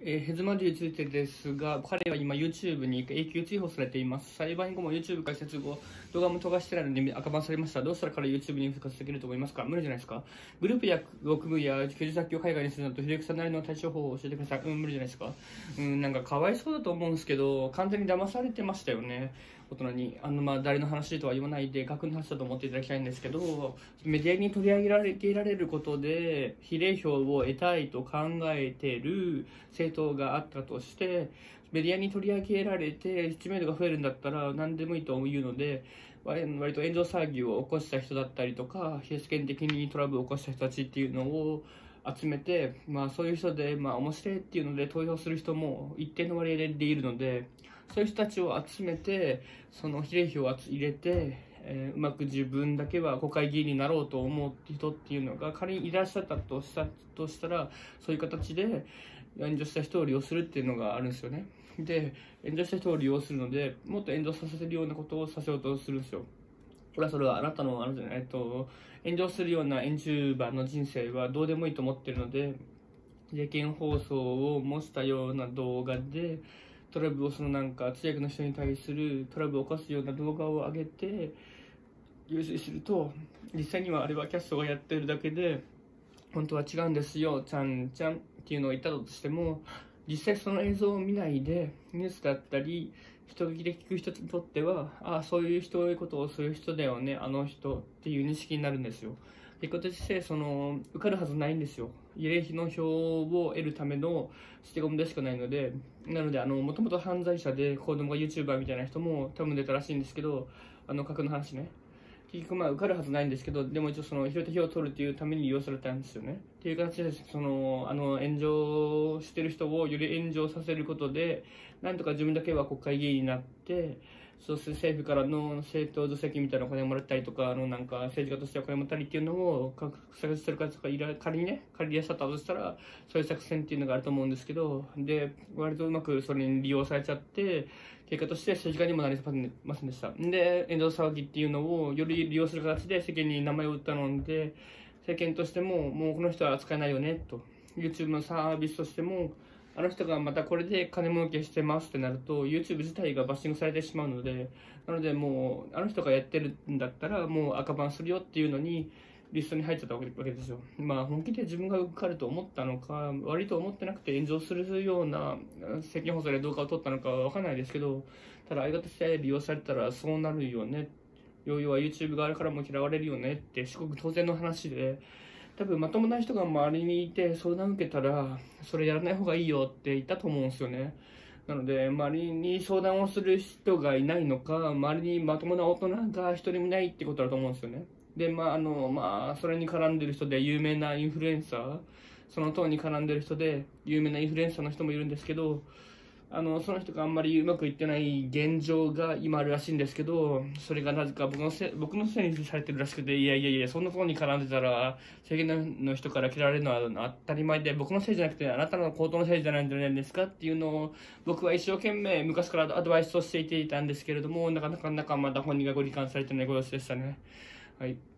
ヘズマディについてですが、彼は今 YouTube に永久追放されています。裁判後も YouTube 開設後、動画も飛ばしてないので赤バンされました。どうしたら彼 YouTube に復活できると思いますか？無理じゃないですか。グループや組むや居住先を海外にするなど、ひろゆきさんなりの対処法を教えてください。無理じゃないですか。なんかかわいそうだと思うんですけど、完全に騙されてましたよね。大人に。誰の話とは言わないで、学の話だと思っていただきたいんですけど、メディアに取り上げられることで、比例票を得たいと考えている政党があったとして、メディアに取り上げられて知名度が増えるんだったら何でもいいというので、割と炎上騒ぎを起こした人だったりとか、世間的にトラブルを起こした人たちっていうのを集めて、そういう人で、面白いっていうので投票する人も一定の割合でいるので、そういう人たちを集めて、その比例票を入れて、うまく自分だけは国会議員になろうと思う人っていうのが仮にいらっしゃったとしたら、そういう形で炎上した人を利用するっていうのがあるんですよね。で、炎上した人を利用するので、もっと炎上させるようなことをさせようとするんですよ。それはあなたの、炎上するような YouTuber の人生はどうでもいいと思ってるので、事件放送を模したような動画で、トラブルを通訳の人に対するトラブルを起こすような動画を上げて、優先すると、実際にはあれはキャストがやってるだけで、本当は違うんですよ、ちゃんちゃんっていうのを言ったとしても、実際その映像を見ないで、ニュースだったり、人聞きで聞く人にとっては、そういうことをする人だよね、あの人っていう認識になるんですよ。結果として、受かるはずないんですよ。比例の票を得るための捨て駒でしかないので、もともと犯罪者で子供が YouTuber みたいな人も多分出たらしいんですけど、格の話ね。結局受かるはずないんですけど、でも一応拾った票を取るっていうために利用されたんですよね。っていう形で、炎上してる人をより炎上させることで、なんとか自分だけは国会議員になって、そうする政府からの政党助成金みたいなお金をもらったりとか、政治家としてお金をもらったりっていうのを探してる方とか仮に借りやすかったとしたら、そういう作戦っていうのがあると思うんですけど、で、割とうまくそれに利用されちゃって、結果として政治家にもなりませんでした。で、炎上騒ぎっていうのをより利用する形で世間に名前を売ったので、世間としても、もうこの人は扱えないよね、と。YouTube のサービスとしても、あの人がまたこれで金儲けしてますってなると、YouTube 自体がバッシングされてしまうので、なのでもう、あの人がやってるんだったら、もう赤バンするよっていうのに、リストに入っちゃったわけですよ。本気で自分が受かると思ったのか、悪いと思ってなくて炎上するような世間放送で動画を撮ったのかはわかんないですけど、ただ相方として利用されたらそうなるよね。要は YouTube 側からも嫌われるよねってすごく当然の話で、多分まともな人が周りにいて相談受けたら、それやらない方がいいよって言ったと思うんですよね。なので、周りに相談をする人がいないのか、周りにまともな大人が一人もいないってことだと思うんですよね。で、それに絡んでる人で有名なインフルエンサー、その党に絡んでる人で有名なインフルエンサーの人もいるんですけど、その人があんまりうまくいってない現状が今あるらしいんですけど、それがなぜか僕のせいにされてるらしくて、いや、そんなことに絡んでたら、世間の人から嫌われるのは当たり前で、僕のせいじゃなくて、あなたの行動のせいじゃないんじゃないですかっていうのを、僕は一生懸命昔からアドバイスをしていたんですけれども、なかなかまだ本人がご理解されてないご様子でしたね。はい。